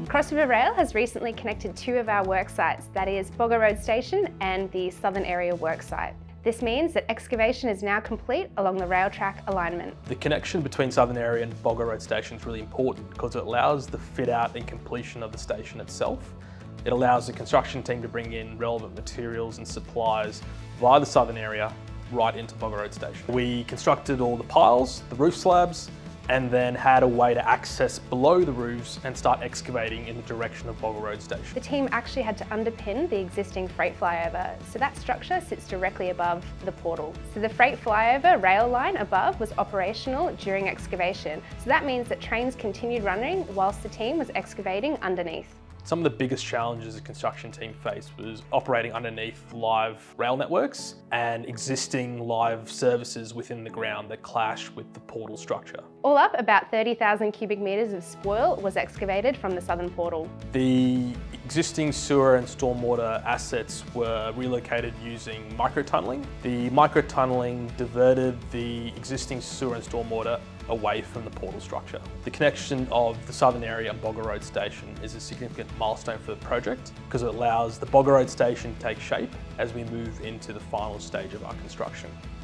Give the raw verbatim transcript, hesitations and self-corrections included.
Cross River Rail has recently connected two of our work sites, that is Boggo Road Station and the Southern Area work site. This means that excavation is now complete along the rail track alignment. The connection between Southern Area and Boggo Road Station is really important because it allows the fit out and completion of the station itself. It allows the construction team to bring in relevant materials and supplies via the Southern Area right into Boggo Road Station. We constructed all the piles, the roof slabs, and then had a way to access below the roofs and start excavating in the direction of Boggo Road Station. The team actually had to underpin the existing freight flyover, so that structure sits directly above the portal. So the freight flyover rail line above was operational during excavation, so that means that trains continued running whilst the team was excavating underneath. Some of the biggest challenges the construction team faced was operating underneath live rail networks and existing live services within the ground that clash with the portal structure. All up, about thirty thousand cubic metres of spoil was excavated from the southern portal. The existing sewer and stormwater assets were relocated using microtunnelling. The microtunnelling diverted the existing sewer and stormwater away from the portal structure. The connection of the Southern Area and Boggo Road Station is a significant milestone for the project because it allows the Boggo Road Station to take shape as we move into the final stage of our construction.